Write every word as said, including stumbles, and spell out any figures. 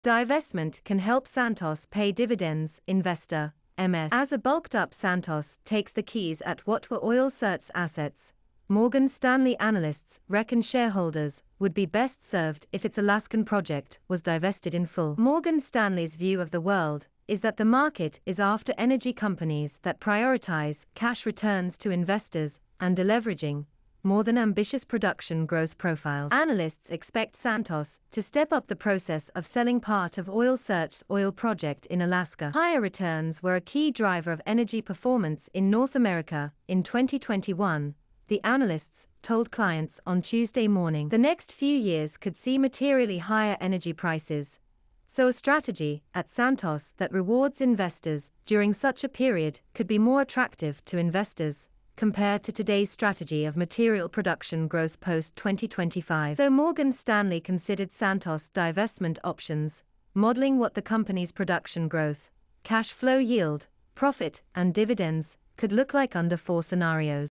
Divestment can help Santos pay dividends, investor, M S. As a bulked-up Santos takes the keys at what were oil certs assets, Morgan Stanley analysts reckon shareholders would be best served if its Alaskan project was divested in full. Morgan Stanley's view of the world is that the market is after energy companies that prioritize cash returns to investors and deleveraging more than ambitious production growth profiles. Analysts expect Santos to step up the process of selling part of Oil Search's oil project in Alaska. Higher returns were a key driver of energy performance in North America in twenty twenty-one, the analysts told clients on Tuesday morning. The next few years could see materially higher energy prices, so a strategy at Santos that rewards investors during such a period could be more attractive to investors compared to today's strategy of material production growth post twenty twenty-five. So Morgan Stanley considered Santos divestment options, modeling what the company's production growth, cash flow yield, profit, and dividends could look like under four scenarios.